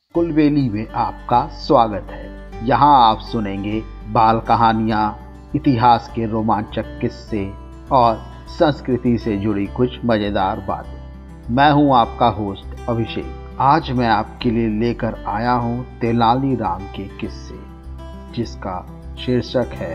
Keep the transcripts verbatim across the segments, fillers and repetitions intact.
कुलबेली में आपका स्वागत है। यहाँ आप सुनेंगे बाल कहानियाँ, इतिहास के रोमांचक किस्से और संस्कृति से जुड़ी कुछ मज़ेदार बातें। मैं हूँ आपका होस्ट अभिषेक। आज मैं आपके लिए लेकर आया हूँ तेनालीराम के किस्से, जिसका शीर्षक है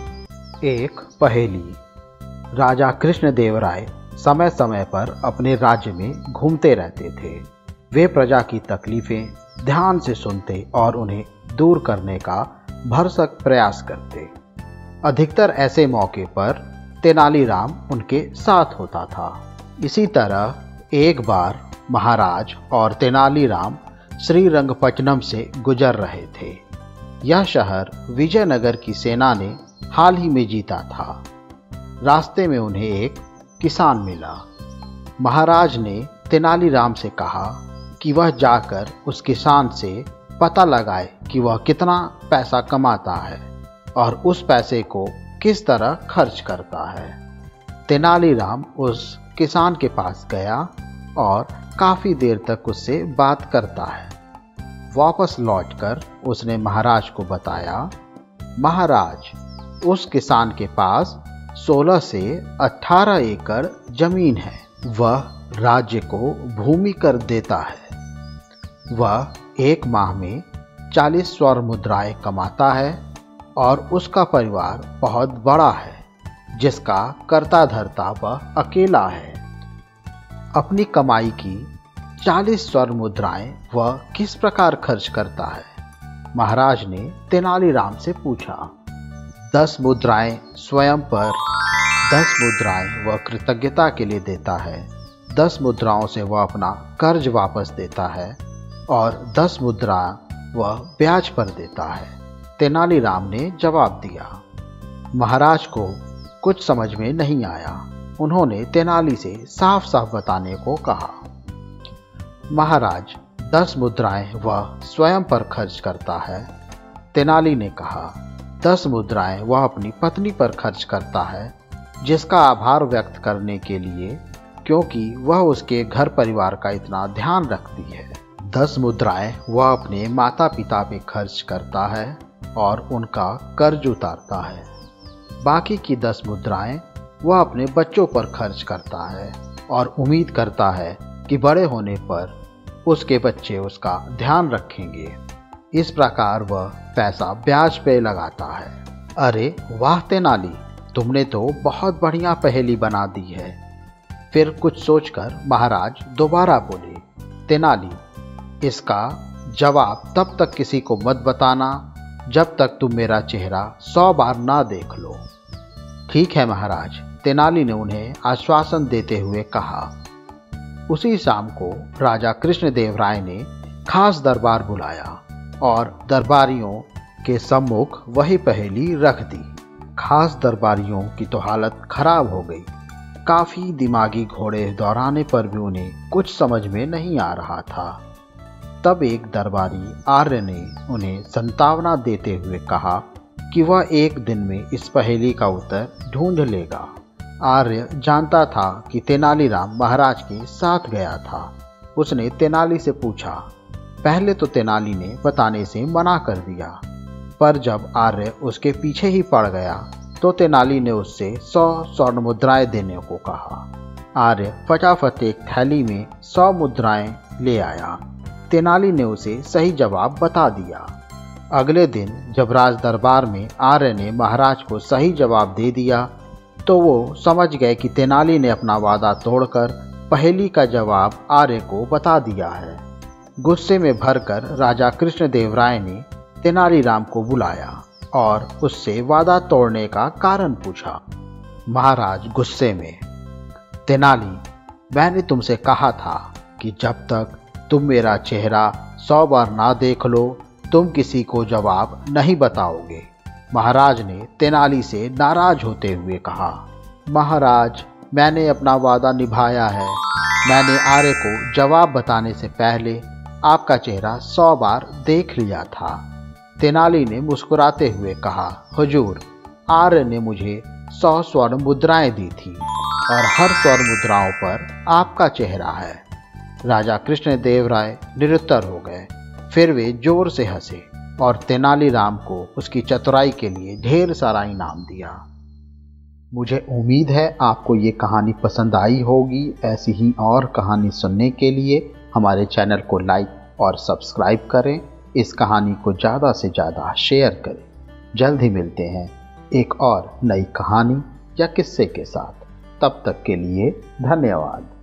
एक पहेली। राजा कृष्णदेवराय समय समय पर अपने राज्य में घूमते रहते थे। वे प्रजा की तकलीफें ध्यान से सुनते और उन्हें दूर करने का भरसक प्रयास करते। अधिकतर ऐसे मौके पर तेनालीराम उनके साथ होता था। इसी तरह एक बार महाराज और तेनालीराम श्रीरंगपट्टनम से गुजर रहे थे। यह शहर विजयनगर की सेना ने हाल ही में जीता था। रास्ते में उन्हें एक किसान मिला। महाराज ने तेनालीराम से कहा कि वह जाकर उस किसान से पता लगाए कि वह कितना पैसा कमाता है और उस पैसे को किस तरह खर्च करता है। तेनालीराम उस किसान के पास गया और काफ़ी देर तक उससे बात करता है। वापस लौटकर उसने महाराज को बताया, महाराज, उस किसान के पास सोलह से अठारह एकड़ जमीन है। वह राज्य को भूमि कर देता है। वह एक माह में चालीस स्वर्ण मुद्राएं कमाता है और उसका परिवार बहुत बड़ा है, जिसका कर्ता धर्ता वह अकेला है। अपनी कमाई की चालीस स्वर्ण मुद्राएं वह किस प्रकार खर्च करता है? महाराज ने तेनालीराम से पूछा। दस मुद्राएं स्वयं पर, दस मुद्राएं वह कृतज्ञता के लिए देता है, दस मुद्राओं से वह अपना कर्ज वापस देता है और दस मुद्रा वह ब्याज पर देता है। तेनालीराम ने जवाब दिया। महाराज को कुछ समझ में नहीं आया। उन्होंने तेनाली से साफ साफ बताने को कहा। महाराज, दस मुद्राएं वह स्वयं पर खर्च करता है। तेनाली ने कहा, दस मुद्राएं वह अपनी पत्नी पर खर्च करता है, जिसका आभार व्यक्त करने के लिए, क्योंकि वह उसके घर परिवार का इतना ध्यान रखती है। दस मुद्राएं वह अपने माता पिता पे खर्च करता है और उनका कर्ज उतारता है। बाकी की दस मुद्राएं वह अपने बच्चों पर खर्च करता है और उम्मीद करता है कि बड़े होने पर उसके बच्चे उसका ध्यान रखेंगे। इस प्रकार वह पैसा ब्याज पे लगाता है। अरे वाह तेनाली, तुमने तो बहुत बढ़िया पहेली बना दी है। फिर कुछ सोचकर महाराज दोबारा बोले, तेनाली, इसका जवाब तब तक किसी को मत बताना जब तक तुम मेरा चेहरा सौ बार ना देख लो। ठीक है महाराज, तेनाली ने उन्हें आश्वासन देते हुए कहा। उसी शाम को राजा कृष्णदेवराय ने खास दरबार बुलाया और दरबारियों के सम्मुख वही पहेली रख दी। खास दरबारियों की तो हालत खराब हो गई। काफी दिमागी घोड़े दौड़ाने पर भी उन्हें कुछ समझ में नहीं आ रहा था। तब एक दरबारी आर्य ने उन्हें संतावना देते हुए कहा कि वह एक दिन में इस पहेली का उत्तर ढूंढ लेगा। आर्य जानता था कि तेनालीराम महाराज के साथ गया था। उसने तेनाली से पूछा। पहले तो तेनाली ने बताने से मना कर दिया, पर जब आर्य उसके पीछे ही पड़ गया तो तेनाली ने उससे सौ स्वर्ण मुद्राएं देने को कहा। आर्य फटाफट एक थैली में सौ मुद्राएं ले आया। तेनाली ने उसे सही जवाब बता दिया। अगले दिन जब राज दरबार में आर्य ने महाराज को सही जवाब दे दिया तो वो समझ गए कि तेनाली ने अपना वादा तोड़कर पहेली का जवाब आर्य को बता दिया है। गुस्से में भरकर राजा कृष्णदेवराय ने तेनालीराम को बुलाया और उससे वादा तोड़ने का कारण पूछा। महाराज गुस्से में, तेनाली, मैंने तुमसे कहा था कि जब तक तुम मेरा चेहरा सौ बार ना देख लो, तुम किसी को जवाब नहीं बताओगे। महाराज ने तेनाली से नाराज होते हुए कहा। महाराज, मैंने अपना वादा निभाया है। मैंने आर्य को जवाब बताने से पहले आपका चेहरा सौ बार देख लिया था। तेनाली ने मुस्कुराते हुए कहा, हुजूर, आर्य ने मुझे सौ स्वर्ण मुद्राएं दी थी और हर स्वर्ण मुद्राओं पर आपका चेहरा है। राजा कृष्णदेवराय निरुत्तर हो गए। फिर वे जोर से हंसे और तेनालीराम को उसकी चतुराई के लिए ढेर सारा इनाम दिया। मुझे उम्मीद है आपको ये कहानी पसंद आई होगी। ऐसी ही और कहानी सुनने के लिए हमारे चैनल को लाइक और सब्सक्राइब करें। इस कहानी को ज़्यादा से ज़्यादा शेयर करें। जल्द ही मिलते हैं एक और नई कहानी या किस्से के साथ। तब तक के लिए धन्यवाद।